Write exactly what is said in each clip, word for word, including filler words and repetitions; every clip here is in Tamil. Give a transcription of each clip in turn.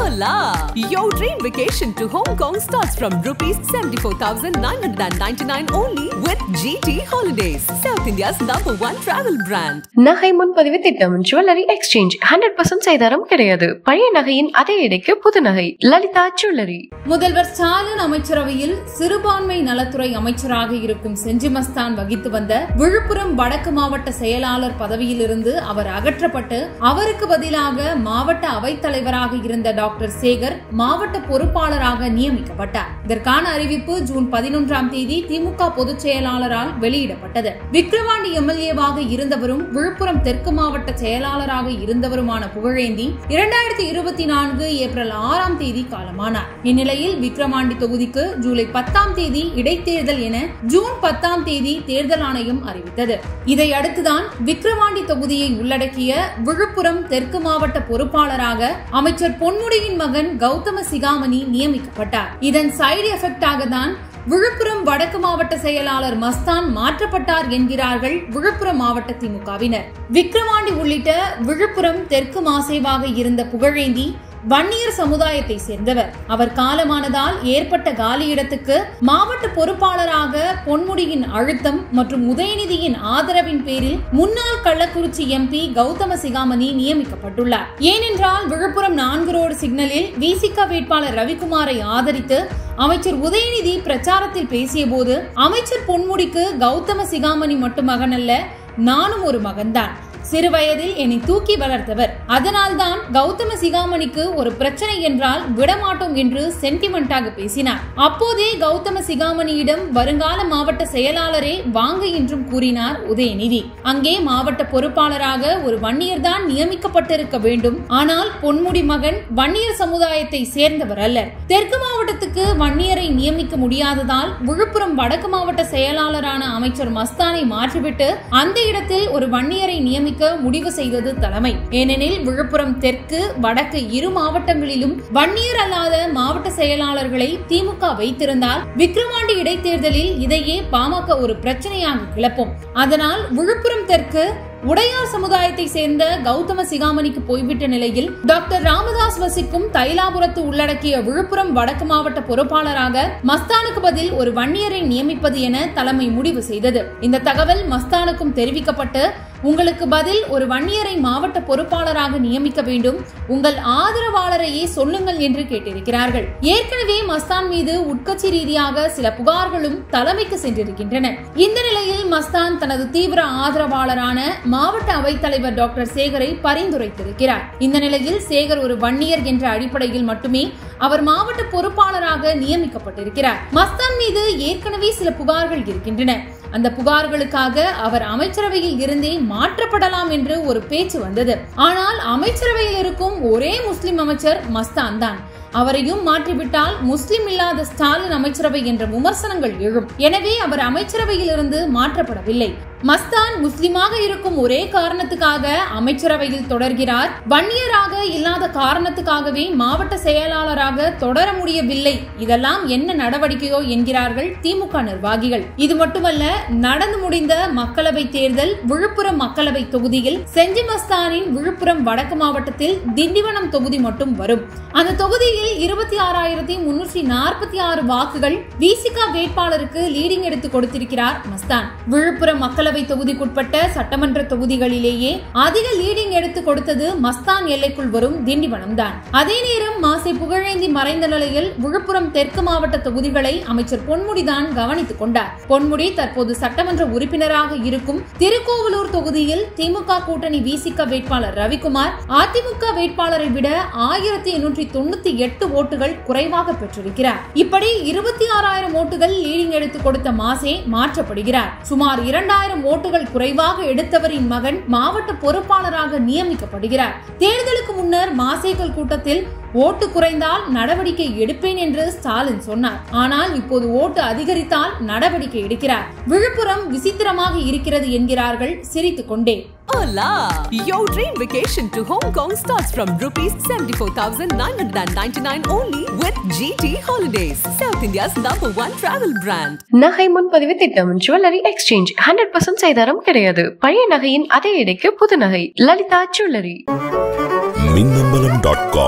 Hola! Your dream vacation to Hong Kong starts from rupees seventy-four thousand nine hundred ninety-nine only with G T Holidays, South India's number one travel brand. நகை முன்பதிவு திட்டம் ஜுவல்லரி எக்ஸ்சேஞ்ச் ஹண்ட்ரட் பர்சன்ட் செய்தாரம் கிடையாது. பழைய நகையின் அதே எடைக்கு புது நகை. லலிதா ஜுவல்லரி. முதல்வர் ஸ்டாலின் அமைச்சரவையில் சிறுபான்மை நலத்துறை அமைச்சராக இருக்கும் செஞ்சி மஸ்தான் வகித்து வந்த விழுப்புரம் வடக்கு மாவட்ட செயலாளர் பதவியில் இருந்து அவர் அகற்றப்பட்டு அவருக்கு பதிலாக மாவட்ட அவைத்தலைவராக இருந்த டாக்டர் சேகர் மாவட்ட பொறுப்பாளராக நியமிக்கப்பட்டார். இதற்கான அறிவிப்பு ஜூன் பதினொன்றாம் தேதி திமுக பொதுச் செயலாளரால் வெளியிடப்பட்டது. விக்கிரவாண்டி எம்எல்ஏவாக இருந்தவரும் விழுப்புரம் தெற்கு மாவட்ட செயலாளராக இருந்தவருமான புகழேந்தி இரண்டாயிரத்தி இருபத்தி நான்கு ஏப்ரல் ஆறாம் தேதி காலமானார். இந்நிலையில் விக்கிரவாண்டி தொகுதிக்கு ஜூலை பத்தாம் தேதி இடைத்தேர்தல் என ஜூன் பத்தாம் தேதி தேர்தல் ஆணையம் அறிவித்தது. இதை அடுத்துதான் விக்கிரவாண்டி தொகுதியை உள்ளடக்கிய விழுப்புரம் தெற்கு மாவட்ட பொறுப்பாளராக அமைச்சர் பொன்முடியின் மகன் கௌதம சிகாமணி நியமிக்கப்பட்டார். இதன் சைடு எஃபெக்டாக தான் விழுப்புரம் வடக்கு மாவட்ட செயலாளர் மஸ்தான் மாற்றப்பட்டார் என்கிறார்கள் விழுப்புரம் மாவட்ட திமுகவினர். விக்கிரவாண்டி உள்ளிட்ட விழுப்புரம் தெற்கு மாசேவாக இருந்த புகழேந்தி வன்னியர் சமுதாயத்தை சேர்ந்தவர். அவர் காலமானதால் ஏற்பட்ட காலியிடத்துக்கு மாவட்ட பொறுப்பாளராக பொன்முடியின் அழுத்தம் மற்றும் உதயநிதியின் ஆதரவின் பேரில் முன்னாள் கள்ளக்குறிச்சி எம்பி கௌதம சிகாமணி நியமிக்கப்பட்டுள்ளார். ஏனென்றால் விழுப்புரம் நான்கு ரோடு சிக்னலில் விசிக வேட்பாளர் ரவிக்குமாரை ஆதரித்து அமைச்சர் உதயநிதி பிரச்சாரத்தில் பேசிய போது அமைச்சர் பொன்முடிக்கு கௌதம சிகாமணி மட்டும் மகன் அல்ல, நானும் ஒரு மகன்தான். சிறு வயதில் என்னை தூக்கி வளர்த்தவர். அதனால்தான் கௌதம சிகாமணிக்கு ஒரு பிரச்சனை என்றால் விடமாட்டோம் என்று சென்டிமெண்டாக பேசினார். அப்போதே கௌதம சிகாமணியிடம் வருங்கால மாவட்ட செயலாளரே வாங்க என்றும் கூறினார் உதயநிதி. அங்கே மாவட்ட பொறுப்பாளராக ஒரு வன்னியர் தான் நியமிக்கப்பட்டிருக்க வேண்டும். ஆனால் பொன்முடி மகன் வன்னியர் சமுதாயத்தை சேர்ந்தவர் அல்ல. தெற்கு மாவட்டத்துக்கு வன்னியரை நியமிக்க முடியாததால் விழுப்புரம் வடக்கு மாவட்ட செயலாளரான அமைச்சர் மஸ்தானை மாற்றிவிட்டு அந்த இடத்தில் ஒரு வன்னியரை நியமிக்க முடிவு செய்தது தலைமை. ஏனெனில் விழுப்புரம் தெற்கு வடக்கு இரு மாவட்டங்களிலும் வன்னியர் அல்லாத மாவட்ட செயலாளர்களை திமுக வைத்திருந்தால் விக்கிரவாண்டி இடைத்தேர்தலில் இதையே பாமக ஒரு பிரச்சனையாக கிளப்பும். அதனால் விழுப்புரம் தெற்கு உடையார் சமுதாயத்தை சேர்ந்த கௌதம சிகாமணிக்கு போய்விட்ட நிலையில் டாக்டர் ராமதாஸ் வசிக்கும் தைலாபுரத்து உள்ளடக்கிய விழுப்புரம் வடக்கு மாவட்ட பொறுப்பாளராக மஸ்தானுக்கு பதில் ஒரு வன்னியரை நியமிப்பது என தலைமை முடிவு செய்தது. இந்த தகவல் மஸ்தானுக்கும் தெரிவிக்கப்பட்டு உங்களுக்கு பதில் ஒரு வன்னியரை மாவட்ட பொறுப்பாளராக நியமிக்க வேண்டும், உங்கள் ஆதரவாளரையே சொல்லுங்கள் என்று கேட்டிருக்கிறார்கள். ஏற்கனவே மஸ்தான் மீது உட்கட்சி ரீதியாக சில புகார்களும் தலைமைக்கு சென்றிருக்கின்றன. இந்த நிலையில் மஸ்தான் தனது தீவிர ஆதரவாளரான மாவட்ட அவைத்தலைவர் டாக்டர் சேகரை பரிந்துரைத்திருக்கிறார். இந்த நிலையில் சேகர் ஒரு வன்னியர் என்ற அடிப்படையில் மட்டுமே அவர் மாவட்ட பொறுப்பாளராக நியமிக்கப்பட்டிருக்கிறார். மஸ்தான் மீது ஏற்கனவே சில புகார்கள் இருக்கின்றன. அந்த புகார்களுக்காக அவர் அமைச்சரவையில் இருந்தே மாற்றப்படலாம் என்று ஒரு பேச்சு வந்தது. ஆனால் அமைச்சரவையில் இருக்கும் ஒரே முஸ்லிம் அமைச்சர் மஸ்தான் தான். அவரையும் மாற்றிவிட்டால் முஸ்லிம் இல்லாத ஸ்டாலின் அமைச்சரவை என்ற விமர்சனங்கள் எழும். எனவே அவர் அமைச்சரவையில் இருந்து மாற்றப்படவில்லை. மஸ்தான் முஸ்லிமாக இருக்கும் ஒரே காரணத்துக்காக அமைச்சரவையில் தொடர்கிறார். வன்னியராக இல்லாத காரணத்துக்காகவே மாவட்ட செயலாளராக தொடர முடியவில்லை. இதெல்லாம் என்ன நடவடிக்கையோ என்கிறார்கள் திமுக நிர்வாகிகள். இது மட்டுமல்ல, நடந்து முடிந்த மக்களவை தேர்தல் விழுப்புரம் மக்களவை தொகுதியில் செஞ்சி மஸ்தானின் விழுப்புரம் வடக்கு மாவட்டத்தில் திண்டிவனம் தொகுதி மட்டும் வரும். அந்த தொகுதியில் இருபத்தி ஆறாயிரத்தி முன்னூற்றி நாற்பத்தி ஆறு வாக்குகள் விசிக வேட்பாளருக்கு லீடிங் எடுத்து கொடுத்திருக்கிறார் மஸ்தான். விழுப்புரம் மக்கள் தொகுதிக்குட்பட்ட சட்டமன்ற தொகுதிகளிலேயே அதிக லீடிங் எடுத்து கொடுத்தது மஸ்தான் எல்லைக்குள் வரும் திண்டிவனம் தான். அதே நேரம் மாசை புகழேந்தி மறைந்த நிலையில் விழுப்புரம் தெற்கு மாவட்ட தொகுதிகளை அமைச்சர் பொன்முடிதான் கவனித்துக் கொண்டார். பொன்முடி தற்போது சட்டமன்ற உறுப்பினராக இருக்கும் திருக்கோவலூர் தொகுதியில் திமுக கூட்டணி விசிக வேட்பாளர் ரவிக்குமார் அதிமுக வேட்பாளரை விட ஆயிரத்தி எண்ணூற்றி தொண்ணூத்தி எட்டு ஓட்டுகள் குறைவாக பெற்றிருக்கிறார். இப்படி இருபத்தி ஆறாயிரம் ஓட்டுகள் லீடிங் எடுத்து கொடுத்த மாசே மாற்றப்படுகிறார். சுமார் இரண்டாயிரம் ஓட்டுகள் குறைவாக எடுத்தவரின் மகன் மாவட்ட பொறுப்பாளராக நியமிக்கப்படுகிறார். தேர்தலுக்கு முன்னர் மாசேக்கள் கூட்டத்தில் ஓட்டு குறைந்தால் நடவடிக்கை எடுப்பேன் என்று ஸ்டாலின் சொன்னார். ஆனால் இப்போது ஓட்டு அதிகரித்தால் நடவடிக்கை எடுக்கிறார். விழுப்புரம் விசித்திரமாக இருக்கிறது என்கிறார்கள் சிரித்துக் கொண்டே. Hola! Your dream vacation to Hong Kong starts from rupees seventy-four thousand nine hundred ninety-nine only with G T Holidays, South India's number one travel brand. நகை முன்பதிவு திட்டம் ஜுவல்லரி எக்ஸ்சேஞ்ச் ஹண்ட்ரட் பர்சன்ட் செய்தாரம் கிடையாது. பழைய நகையின் அதே எடைக்கு புது நகை. Lalitha jewellery. Minnambalam dot com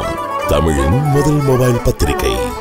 தமிழின் முதல் மொபைல் பத்திரிகை.